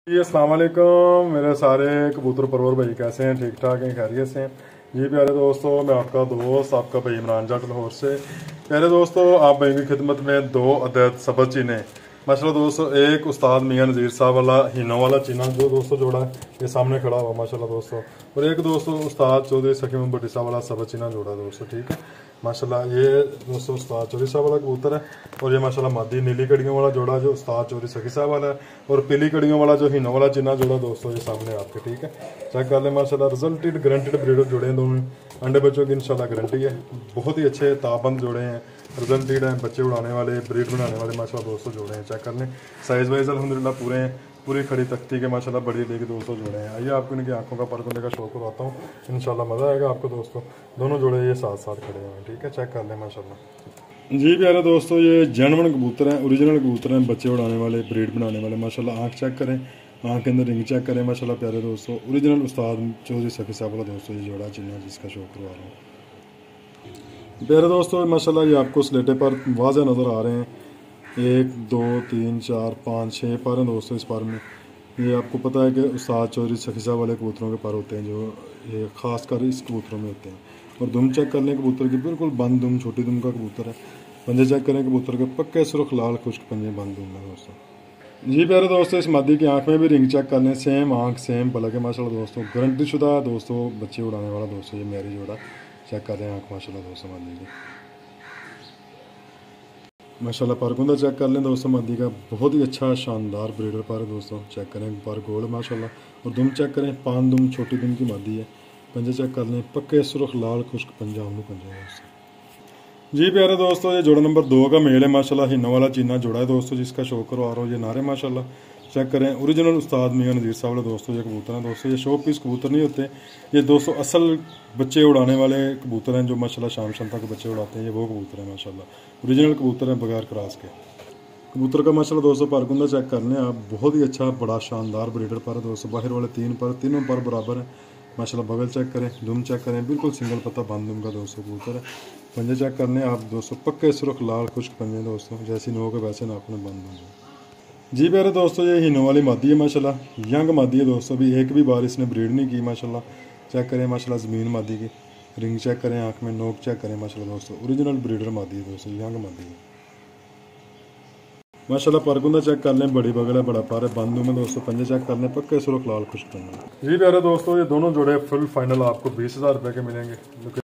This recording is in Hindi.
जी अस्सलाम वालेकुम। मेरे सारे कबूतर परवर भाई कैसे हैं? ठीक ठाक हैं, खैरियत से हैं जी। प्यारे दोस्तों, मैं आपका दोस्त आपका भाई इमरान जाट लाहौर से। प्यारे दोस्तों, आप भाई की खिदमत में 2 अदद सब्ज़ चीने माशाल्लाह दोस्तों, एक उस्ताद मियां नज़ीर साहब वाला हीनो वाला चीना जो दोस्तों जोड़ा है ये सामने खड़ा हुआ माशाल्लाह दोस्तों, और एक दोस्तों उस्ताद चौधरी सकीम भट्टी साहब वाला सब्ज़ चीना जोड़ा दोस्तों। ठीक है माशाल्लाह, ये दोस्तों उस्ताद चौधरी साहब वाला कबूतर है, और ये माशाल्लाह मादी नीली कड़ियों वाला जोड़ा जो उस्ताद चौधरी सकी साहब वाला है, और पीली कड़ियों वाला जो हीनो वाला चिन्ना जोड़ा दोस्तों ये सामने आपके। ठीक है, चेक कर लें माशाल्लाह, रिजल्टेड गारंटेड ब्रीडर जोड़े हैं दोनों, अंडे बच्चों की इंशाल्लाह गारंटी है। बहुत ही अच्छे ताबंद जोड़े हैं, रिजल्टेड हैं, बच्चे उड़ाने वाले ब्रीड बनाने वाले माशाल्लाह दोस्तों जोड़े हैं। चेक कर लें, साइज़ वाइज अल्हम्दुलिल्लाह पूरे हैं, पूरी खड़ी तख्ती के माशाल्लाह बड़ी लेके दोस्तों जोड़े हैं। आइए आपको इनकी आंखों का परखने का शौक करवाता हूँ, इंशाल्लाह मज़ा आएगा आपको दोस्तों। दोनों जोड़े ये साथ साथ खड़े हुए हैं। ठीक है, चेक कर लें माशाल्लाह जी। प्यारे दोस्तों, ये जेन्युइन कबूतर हैं, ओरिजिनल कबूतर हैं, बच्चे उड़ाने वाले ब्रीड बनाने वाले माशाल्लाह। आँख चेक करें, आँख के अंदर रिंग चेक करें माशाल्लाह। प्यारे दोस्तों, ओरिजिनल उस्ताद चौधरी सफी साहब वाला दोस्तों ये जोड़ा चिन्ना जिसका शौक करवा रहा हूँ। प्यारे दोस्तों माशाल्लाह, ये आपको स्लेटे पर वाज़ह नज़र आ रहे हैं। 1 2 3 4 5 6 पर हैं दोस्तों इस पर में। ये आपको पता है कि उस्ताद चौधरी सफी साहब वाले कबूतरों के पर होते हैं, जो ये ख़ास कर इस कबूतरों में होते हैं। और दुम चेक कर लें कबूतर की, बिल्कुल बंद दुम, छोटी दुम का कबूतर है। पंजे चेक करें कबूतर के, पक्के सुर्ख लाल खुश्क पंजे बंद दुम है दोस्तों जी। प्यारे दोस्तों, इस मादी की आंख में भी रिंग चेक कर लें, सेम आंख सेम पलक है माशाल्लाह दोस्तों, गारंटी शुदा दोस्तों बच्चे उड़ाने वाला दोस्तों ये मेरी जोड़ा। चेक कर लें आँख माशाल्लाह दोस्तों मादी की माशाल्लाह। परकुंदा चेक कर लें दोस्तों, मादी का बहुत ही अच्छा शानदार ब्रीडर पर है दोस्तों। चेक करें पर गोल माशाल्लाह, और दुम चेक करें, 5 दुम छोटी दुम की मादी है। पंजे चेक कर लें, पक्के सुर्ख लाल खुश्क पंजा हमने पंजा दोस्तों जी। प्यारे दोस्तों, ये जोड़ा नंबर 2 का मेल है माशाल्लाह, हिन्नो वाला चीना जोड़ा है दोस्तों जिसका शौक करवा रहा हूँ। ये नारे माशाल्लाह चेक करें, ओरिजिनल उस्ताद मियां नज़ीर साहब वाले दोस्तों ये कबूतर हैं दोस्तों। ये शो पीस कबूतर नहीं होते, ये दोस्तों असल बच्चे उड़ाने वाले कबूतर हैं जो माशाल्लाह शाम शाम तक बच्चे उड़ाते हैं। ये वो कबूतर हैं माशाल्लाह, ओरिजिनल कबूतर हैं बगैर क्रॉस के। कबूतर का माशाल्लाह दोस्तों परकुंदा चेक कर लें आप, बहुत ही अच्छा बड़ा शानदार ब्रीडर पर है दोस्तों। बाहर वाले 3 पर, तीनों पर बराबर है माशाल्लाह। बगल चेक करें, दुम चेक करें, बिल्कुल सिंगल पत्ता बंद दुम का दोस्तों कबूतर है। पंजे चेक करने आप दोस्तों, पक्के सुर्ख लाल खुश्क पंजे दोस्तों, जैसी नोक है वैसे नाखून बंद होंगे जी। प्यारे दोस्तों, ये हिनो वाली मादी है माशाल्लाह, यंग मादी है दोस्तों, अभी एक भी बार इसने ब्रीड नहीं की माशाल्लाह। चेक करें माशाल्लाह ज़मीन मादी की, रिंग चेक करें, आँख में नोक चेक करें माशाल्लाह दोस्तों, ओरिजिनल ब्रीडर मादी है दोस्तों, यंग मादी है माशाल्लाह। परकुंदा चेक कर लें, बड़ी बगल है, बड़ा पार है, बंदू में दोस्तों। पंजे चेक कर लें, पक्के सुर्ख लाल खुश्क पंजे जी। प्यारे दोस्तों, ये दोनों जोड़े फुल फाइनल आपको 20,000 रुपये के मिलेंगे।